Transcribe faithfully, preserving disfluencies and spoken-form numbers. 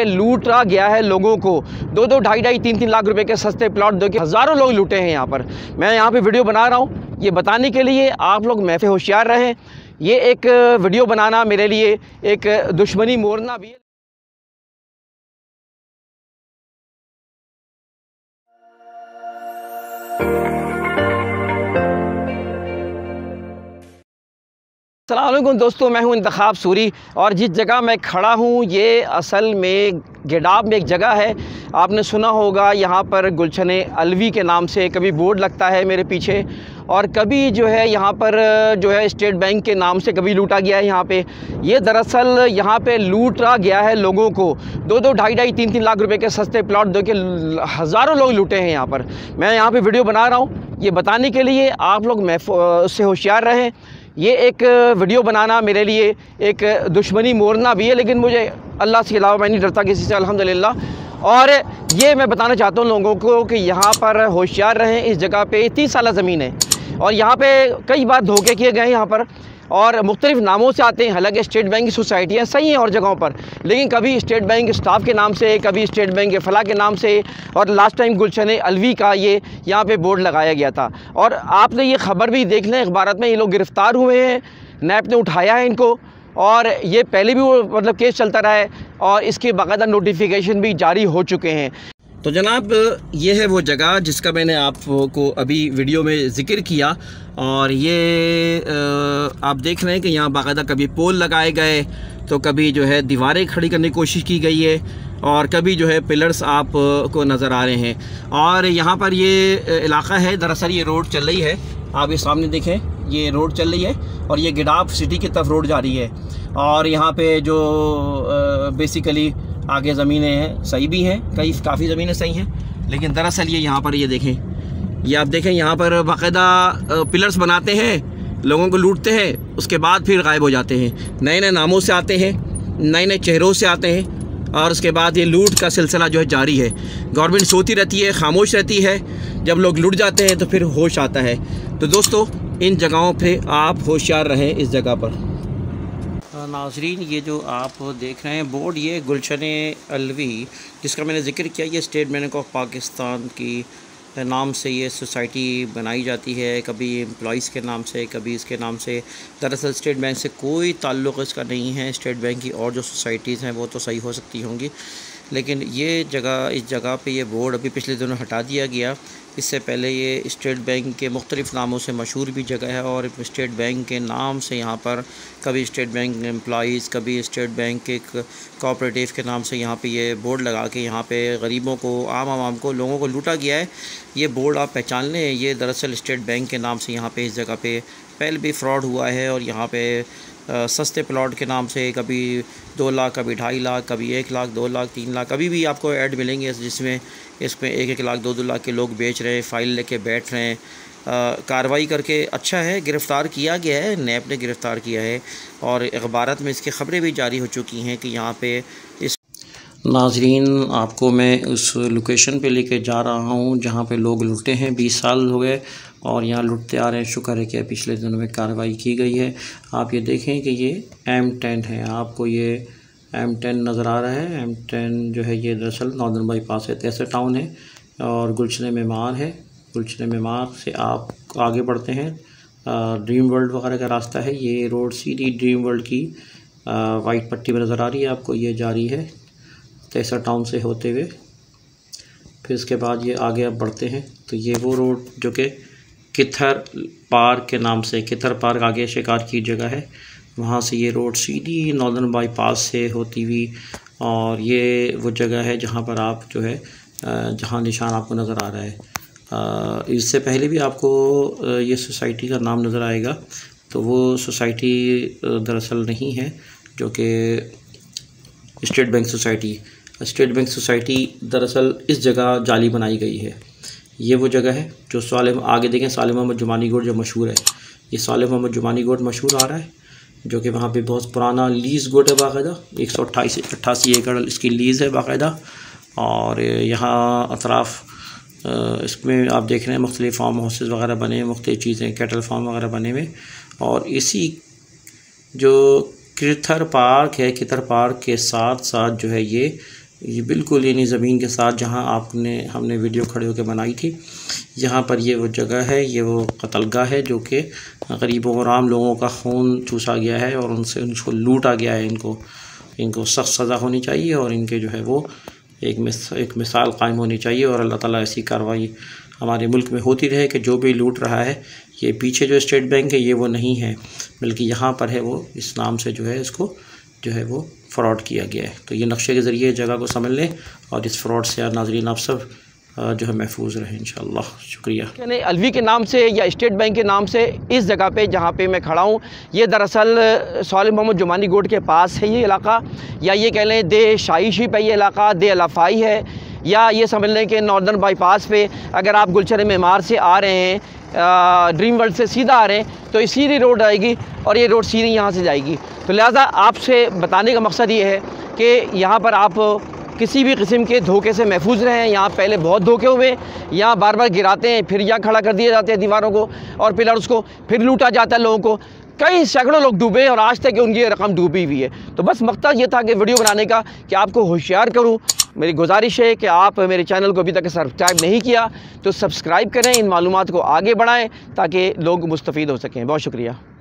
लूटा गया है लोगों को। दो दो ढाई ढाई तीन तीन लाख रुपए के सस्ते प्लॉट दो के हज़ारों लोग लूटे हैं यहाँ पर। मैं यहाँ पे वीडियो बना रहा हूँ ये बताने के लिए आप लोग महफे होशियार रहें। ये एक वीडियो बनाना मेरे लिए एक दुश्मनी मोड़ना भी है। अस्सलाम वालेकुम दोस्तों, मैं हूं इंतखाब सूरी और जिस जगह मैं खड़ा हूं ये असल में गिडाब में एक जगह है। आपने सुना होगा यहाँ पर गुलशन अलवी के नाम से कभी बोर्ड लगता है मेरे पीछे, और कभी जो है यहाँ पर जो है स्टेट बैंक के नाम से कभी लूटा गया है। यहाँ पे ये दरअसल यहाँ पे लूटा गया है लोगों को। दो दो ढाई ढाई तीन तीन लाख रुपए के सस्ते प्लॉट दो के हज़ारों लोग लूटे हैं यहाँ पर। मैं यहाँ पे वीडियो बना रहा हूँ ये बताने के लिए आप लोग उससे होशियार रहें। ये एक वीडियो बनाना मेरे लिए एक दुश्मनी मोड़ना भी है, लेकिन मुझे अल्लाह के अलावा मैं नहीं डरता किसी से, अल्हम्दुलिल्लाह। और ये मैं बताना चाहता हूँ लोगों को कि यहाँ पर होशियार रहें। इस जगह पे तीस साल ज़मीन है और यहाँ पे कई बार धोखे किए गए हैं यहाँ पर, और मुख्तलिफ़ नामों से आते हैं। हालांकि स्टेट बैंक की सोसाइटियाँ सही हैं और जगहों पर, लेकिन कभी स्टेट बैंक स्टाफ के नाम से, कभी स्टेट बैंक के फला के नाम से, और लास्ट टाइम गुलशन अलवी का ये यहाँ पे बोर्ड लगाया गया था। और आपने ये ख़बर भी देख लें अखबारात में, ये लोग गिरफ़्तार हुए हैं, नैब ने उठाया है इनको, और ये पहले भी वो मतलब केस चलता रहा है और इसके बाकायदा नोटिफिकेशन भी जारी हो चुके हैं। तो जनाब ये है वो जगह जिसका मैंने आपको अभी वीडियो में ज़िक्र किया, और ये आप देख रहे हैं कि यहाँ बाकायदा कभी पोल लगाए गए, तो कभी जो है दीवारें खड़ी करने की कोशिश की गई है, और कभी जो है पिलर्स आप को नज़र आ रहे हैं। और यहाँ पर ये इलाका है, दरअसल ये रोड चल रही है, आप ये सामने देखें, ये रोड चल रही है और ये गिडाब सिटी की तरफ रोड जा रही है। और यहाँ पे जो बेसिकली आगे ज़मीनें हैं सही भी हैं, कई काफ़ी ज़मीनें सही हैं, लेकिन दरअसल ये यहाँ पर ये देखें, ये आप देखें यहाँ पर बाकायदा पिलर्स बनाते हैं, लोगों को लूटते हैं, उसके बाद फिर गायब हो जाते हैं। नए नए नामों से आते हैं, नए नए चेहरों से आते हैं, और उसके बाद ये लूट का सिलसिला जो है जारी है। गवर्नमेंट सोती रहती है, खामोश रहती है, जब लोग लूट जाते हैं तो फिर होश आता है। तो दोस्तों इन जगहों पे आप होशियार रहें। इस जगह पर नाजरीन ये जो आप देख रहे हैं बोर्ड, ये गुलशन अलवी जिसका मैंने ज़िक्र किया, ये स्टेट बैंक ऑफ पाकिस्तान की नाम से ये सोसाइटी बनाई जाती है, कभी एम्प्लॉइज़ के नाम से, कभी इसके नाम से। दरअसल स्टेट बैंक से कोई ताल्लुक़ इसका नहीं है। स्टेट बैंक की और जो सोसाइटीज़ हैं वो तो सही हो सकती होंगी, लेकिन ये जगह इस जगह पे ये बोर्ड अभी पिछले दिनों हटा दिया गया। इससे पहले ये स्टेट बैंक के मुख्तलिफ़ नामों से मशहूर भी जगह है, और स्टेट बैंक के नाम से यहाँ पर कभी स्टेट बैंक एम्प्लॉइज़, कभी स्टेट बैंक के कोऑपरेटिव के नाम से यहाँ पे ये बोर्ड लगा के यहाँ पे गरीबों को, आम आवाम को, लोगों को लूटा गया है। ये बोर्ड आप पहचान लें, ये दरअसल स्टेट बैंक के नाम से यहाँ पे इस जगह पे पहले भी फ्रॉड हुआ है, और यहाँ पे आ, सस्ते प्लॉट के नाम से कभी दो लाख, कभी ढाई लाख, कभी एक लाख, दो लाख, तीन लाख, कभी भी आपको ऐड मिलेंगे जिसमें इसमें एक एक लाख, दो दो लाख के लोग बेच रहे हैं, फ़ाइल लेके बैठ रहे हैं। कार्रवाई करके अच्छा है, गिरफ़्तार किया गया है, नैब ने गिरफ़्तार किया है, और अखबारात में इसकी ख़बरें भी जारी हो चुकी हैं कि यहाँ पे इस नाजरीन आपको मैं उस लोकेशन पे लेके जा रहा हूँ जहाँ पे लोग लुटे हैं। बीस साल हो गए और यहाँ लुटते आ रहे हैं। शुक्र है कि पिछले दिनों में कार्रवाई की गई है। आप ये देखें कि ये एम टेन है, आपको ये एम टेन नज़र आ रहा है। एम टेन जो है ये दरअसल नॉर्दर्न बाईपास है, तैसे टाउन है, और गुलशन मेमार है। गुलशन मेमार से आप आगे बढ़ते हैं, ड्रीम वर्ल्ड वगैरह का रास्ता है। ये रोड सीधी ड्रीम वर्ल्ड की वाइट पट्टी में नज़र आ रही है आपको, ये जारी है तैसा टाउन से होते हुए। फिर इसके बाद ये आगे आप बढ़ते हैं तो ये वो रोड जो कि किथर पार्क के नाम से, किथर पार्क आगे शिकार की जगह है, वहाँ से ये रोड सीधी नॉर्दर्न बाईपास से होती हुई, और ये वो जगह है जहाँ पर आप जो है जहाँ निशान आपको नज़र आ रहा है। इससे पहले भी आपको ये सोसाइटी का नाम नज़र आएगा, तो वो सोसाइटी दरअसल नहीं है जो कि state bank society. State bank society दरअसल इस जगह जाली बनाई गई है। ये वो जगह है जो साले आगे देखें साले मोहम्मद जुमानी गोड जो मशहूर है, ये साले मोहम्मद जुमानी गोड मशहूर आ रहा है, जो कि वहाँ पे बहुत पुराना लीज़ गोड है बाकायदा। एक सौ अट्ठाईस अट्ठासी एकड़ इसकी लीज़ है बाकायदा। और यहाँ अतराफ़ इसमें आप देख रहे हैं मुख्तलिफ़ फार्म हाउसेस वगैरह बने हैं, मुख्तलिफ़ चीज़ें, कैटल फार्म वगैरह बने हुए। और इसी जो किथर पार्क है, किथर पार्क के साथ साथ जो है ये ये बिल्कुल यानी ज़मीन के साथ जहाँ आपने हमने वीडियो खड़े होकर बनाई थी, यहाँ पर ये वो जगह है, ये वो कत्लगाह है जो कि गरीब और आम लोगों का खून चूसा गया है और उनसे उनको लूटा गया है। इनको इनको सख्त सज़ा होनी चाहिए और इनके जो है वो एक मिस एक मिसाल कायम होनी चाहिए। और अल्लाह ताला ऐसी कार्रवाई हमारे मुल्क में होती रहे कि जो भी लूट रहा है, ये पीछे जो स्टेट बैंक है ये वो नहीं है, बल्कि यहाँ पर है वो इस नाम से जो है इसको जो है वो फ़्रॉड किया गया है। तो ये नक्शे के ज़रिए जगह को समझ लें और इस फ़्रॉड से नाज़रीन आप सब जो है महफूज रहे इंशाअल्लाह। शुक्रिया। यानी अलवी के नाम से या स्टेट बैंक के नाम से इस जगह पे जहाँ पे मैं खड़ा हूँ, ये दरअसल सालिम मोहम्मद जुमानी गोड के पास है ये इलाका, या ये कह लें दे शाही शिप है ये इलाका, दे अलाफाई है, या ये समझ लें कि नॉर्दर्न बाईपास पे अगर आप गुलशन मेमार से आ रहे हैं, ड्रीम वर्ल्ड से सीधा आ रहे हैं, तो ये सीधी रोड आएगी और ये रोड सीधी यहाँ से जाएगी। तो लिहाजा आपसे बताने का मकसद ये है कि यहाँ पर आप किसी भी किस्म के धोखे से महफूज रहें। यहाँ पहले बहुत धोखे हुए, यहाँ बार बार गिराते हैं, फिर यहाँ खड़ा कर दिए जाते हैं दीवारों को और पिलर उसको, फिर लूटा जाता है लोगों को। कई सैकड़ों लोग डूबे और आज तक उनकी रकम डूबी हुई है। तो बस मकसद ये था कि वीडियो बनाने का कि आपको होशियार करूँ। मेरी गुजारिश है कि आप मेरे चैनल को अभी तक सब्सक्राइब नहीं किया तो सब्सक्राइब करें, इन मालूमात को आगे बढ़ाएं ताकि लोग मुस्तफ़ीद हो सकें। बहुत शुक्रिया।